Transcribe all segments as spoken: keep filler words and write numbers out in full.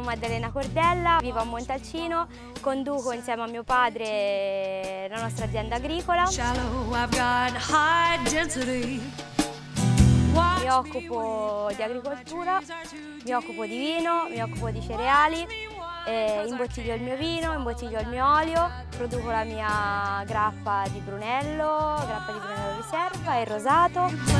Maddalena Cordella, vivo a Montalcino, conduco insieme a mio padre la nostra azienda agricola. Mi occupo di agricoltura, mi occupo di vino, mi occupo di cereali, eh, imbottiglio il mio vino, imbottiglio il mio olio, produco la mia grappa di Brunello, grappa di Brunello Riserva e rosato.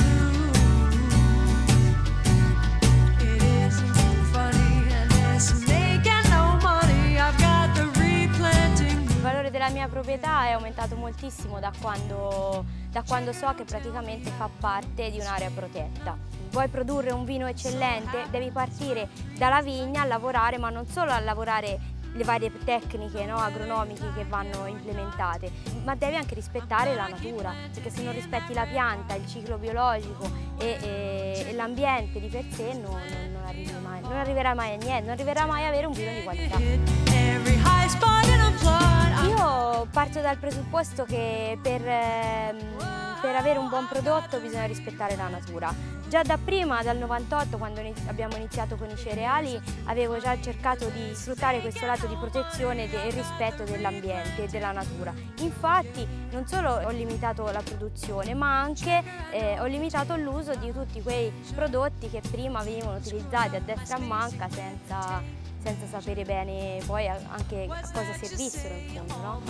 Il valore della mia proprietà è aumentato moltissimo da quando, da quando so che praticamente fa parte di un'area protetta. Vuoi produrre un vino eccellente, devi partire dalla vigna a lavorare, ma non solo a lavorare le varie tecniche, no, agronomiche che vanno implementate, ma devi anche rispettare la natura, perché se non rispetti la pianta, il ciclo biologico e, e, e l'ambiente di per sé non, non, non, arrivi mai, non arriverà mai a niente, non arriverà mai a avere un vino di qualità. Io parto dal presupposto che per, per avere un buon prodotto bisogna rispettare la natura. Già da prima, dal novantotto, quando abbiamo iniziato con i cereali, avevo già cercato di sfruttare questo lato di protezione e rispetto dell'ambiente e della natura. Infatti non solo ho limitato la produzione, ma anche eh, ho limitato l'uso di tutti quei prodotti che prima venivano utilizzati a destra e a manca senza, senza sapere bene poi anche a cosa servissero in fondo, no?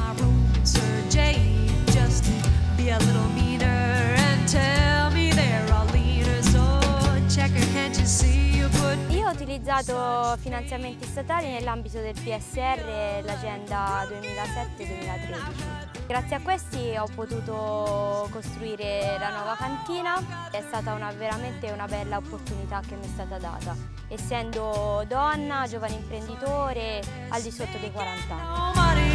Io ho utilizzato finanziamenti statali nell'ambito del P S R, l'agenda duemilasette duemilatredici. Grazie a questi ho potuto costruire la nuova cantina, è stata una, veramente una bella opportunità che mi è stata data, essendo donna, giovane imprenditore, al di sotto dei quaranta anni.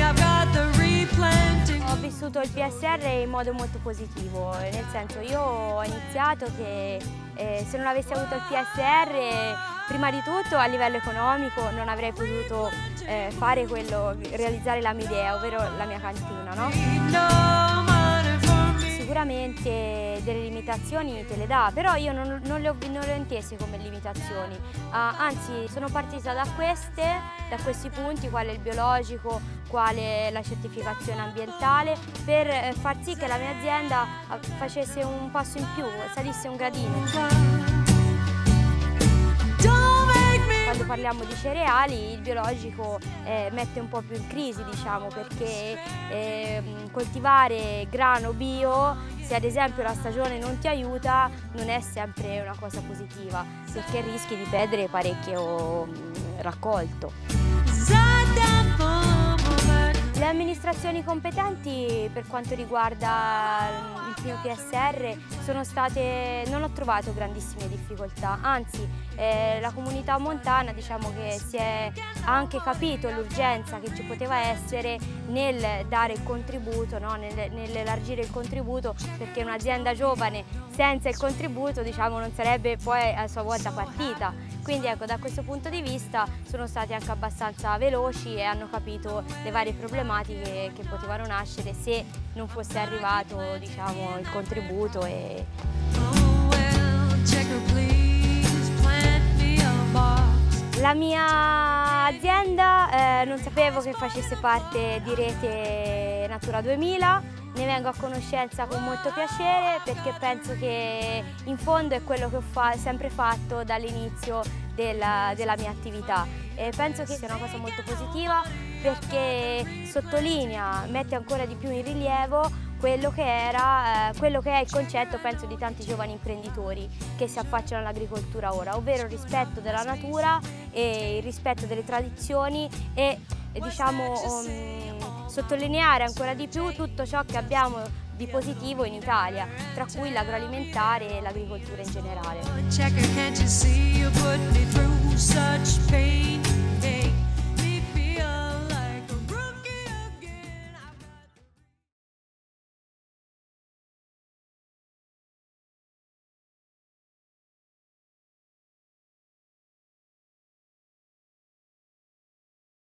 Ho vissuto il P S R in modo molto positivo, nel senso io ho iniziato che eh, se non avessi avuto il P S R, prima di tutto a livello economico non avrei potuto eh, fare quello, realizzare la mia idea, ovvero la mia cantina, no? Sicuramente delle limitazioni te le dà, però io non, non, le, ho, non le ho intese come limitazioni, uh, anzi sono partita da queste, da questi punti, quale il biologico, quale la certificazione ambientale, per eh, far sì che la mia azienda facesse un passo in più, salisse un gradino. Quando parliamo di cereali, il biologico eh, mette un po' più in crisi, diciamo, perché eh, coltivare grano bio, se ad esempio la stagione non ti aiuta, non è sempre una cosa positiva, perché rischi di perdere parecchio mh, raccolto. Le amministrazioni competenti per quanto riguarda il mio P S R sono state, non ho trovato grandissime difficoltà, anzi eh, la comunità montana diciamo che si è anche capito l'urgenza che ci poteva essere nel dare il contributo, no? nel, nell'elargire il contributo, perché un'azienda giovane senza il contributo diciamo, non sarebbe poi a sua volta partita. Quindi ecco, da questo punto di vista sono stati anche abbastanza veloci e hanno capito le varie problematiche che potevano nascere se non fosse arrivato diciamo, il contributo. E... La mia azienda eh, non sapevo che facesse parte di Rete Natura duemila, ne vengo a conoscenza con molto piacere perché penso che in fondo è quello che ho fa sempre fatto dall'inizio della, della mia attività. E penso che sia una cosa molto positiva perché sottolinea, mette ancora di più in rilievo quello che, era, eh, quello che è il concetto, penso, di tanti giovani imprenditori che si affacciano all'agricoltura ora, ovvero il rispetto della natura e il rispetto delle tradizioni e, e diciamo, um, sottolineare ancora di più tutto ciò che abbiamo di positivo in Italia, tra cui l'agroalimentare e l'agricoltura in generale.